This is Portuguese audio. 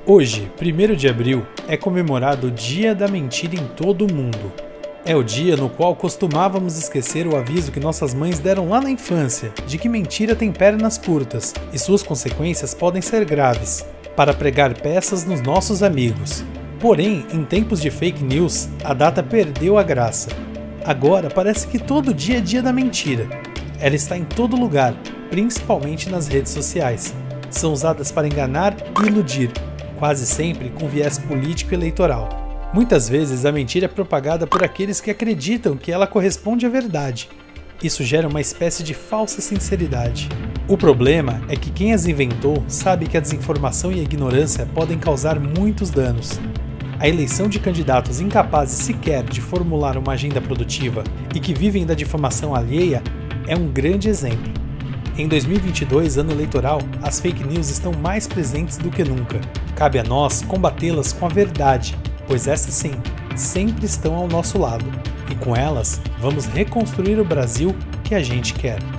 Hoje, 1º de abril, é comemorado o Dia da Mentira em todo o mundo. É o dia no qual costumávamos esquecer o aviso que nossas mães deram lá na infância, de que mentira tem pernas curtas e suas consequências podem ser graves, para pregar peças nos nossos amigos. Porém, em tempos de fake news, a data perdeu a graça. Agora parece que todo dia é dia da mentira. Ela está em todo lugar, principalmente nas redes sociais. São usadas para enganar e iludir, quase sempre com viés político e eleitoral. Muitas vezes a mentira é propagada por aqueles que acreditam que ela corresponde à verdade. Isso gera uma espécie de falsa sinceridade. O problema é que quem as inventou sabe que a desinformação e a ignorância podem causar muitos danos. A eleição de candidatos incapazes sequer de formular uma agenda produtiva e que vivem da difamação alheia é um grande exemplo. Em 2022, ano eleitoral, as fake news estão mais presentes do que nunca. Cabe a nós combatê-las com a verdade, pois essas sim, sempre estão ao nosso lado. E com elas, vamos reconstruir o Brasil que a gente quer.